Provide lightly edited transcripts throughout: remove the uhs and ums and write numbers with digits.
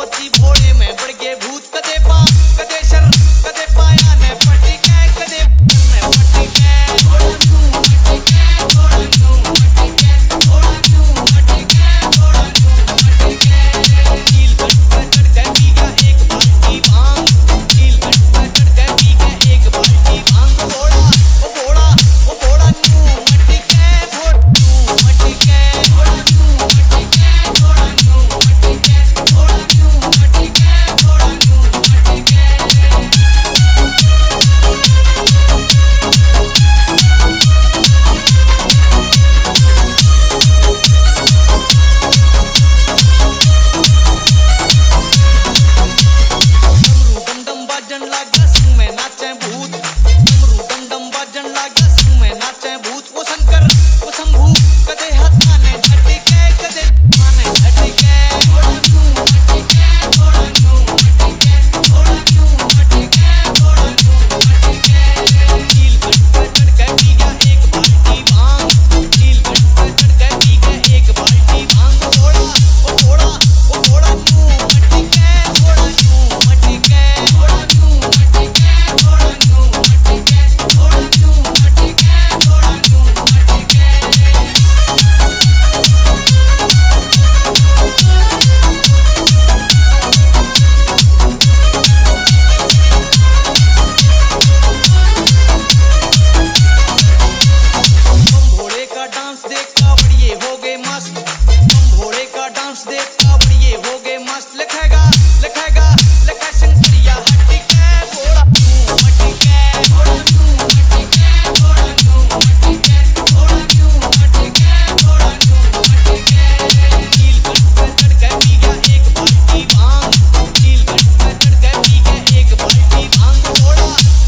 मोती भोले में बढ़ गए भूत कदे पा कदे शर कदे पाया ने पटी के कदे में पटी के थोड़ा नू पटी के थोड़ा नू पटी के थोड़ा नू पटी के थोड़ा नू पटी के नील कट चढ़ के पी गया एक बाल्टी भांग नील कट चढ़ के पी गया एक बाल्टी भांग थोड़ा नू पटी के थोड़ा नू पटी के थोड़ा नू पटी के थोड़ा नू पटी के थोड़ा नू पटी के थोड़ा नू पटी के डमरू डम डम बाजन लागा संग में नाचे भूत डमरू डम डम बाजन लागा संग में नाचे भूत वो शंकर वो शंभू कदे हाथा ने झटके कदे माने झटके थोड़ा नू झटके थोड़ा नू झटके थोड़ा नू झटके थोड़ा नू झटके नील कट चढ़ के पी गया एक बाल्टी भांग नील कट चढ़ के पी गया एक बाल्टी भांग थोड़ा नू झटके थोड़ा नू झटके थोड़ा नू झटके थोड़ा नू झटके थोड़ा नू झटके थोड़ा नू झटके बम भोले का डांस देख कावड़िए हो गए मस्त बम भोले का डांस देख कावड़िए हो गए मस्त लिखेगा लिखा शंकरिया हटिके थोड़ा नू हटिके थोड़ा नू हटिके थोड़ा नू हटिके थोड़ा नू हटिके थोड़ा नू हटिके नील कट चढ़ के पी गया एक बाल्टी भांग नील कट चढ़ के पी गया एक बाल्टी भांग थोड़ा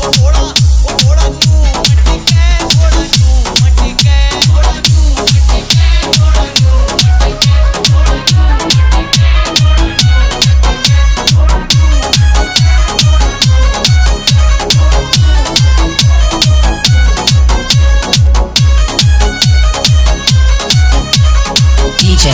नू हटिके थोड़ा नू हटिके थोड़ा नू हटिके थोड़ा नू हटिके थोड़ा नू DJ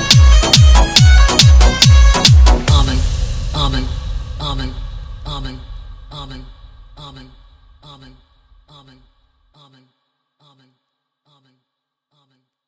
Amen, Amen, Amen, Amen, Amen, Amen, Amen, Amen, Amen, Amen, Amen, Amen.